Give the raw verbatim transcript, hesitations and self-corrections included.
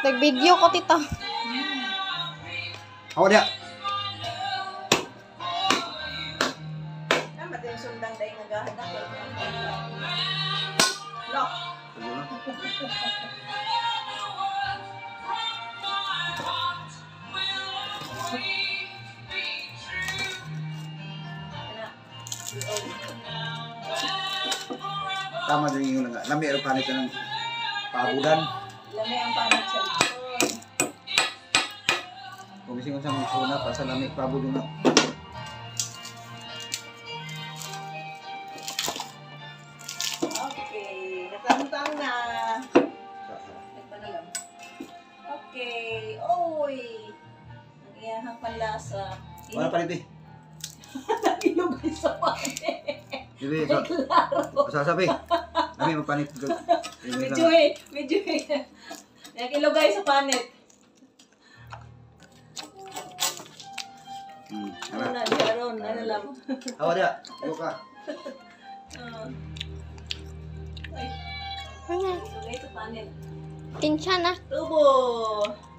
Nag-video ko, tita. Ako dia. Tama din sundang dahil naghahanap. Lock. Tama din yung nga. Lami ang panit ng pabudan. Lami ang panit sa likod. Kumising ko sa mga suna pa sa lami pabudan na. Okay. Natangtang na. Nagpanalam. Okay. Oy. Ang iyahang panlasa. Wala pa rin, Nagilugay sa panit. Bibi, so, masasabi. Lami ang panit. Medyo eh. Medyo eh. Nagilugay sa panit. Hmm. Ano na, Sharon? Ano lang? Ako dia. Iyo ka. Uh, ay. Ano? Nagilugay sa panit. Tinsya na. Tubo.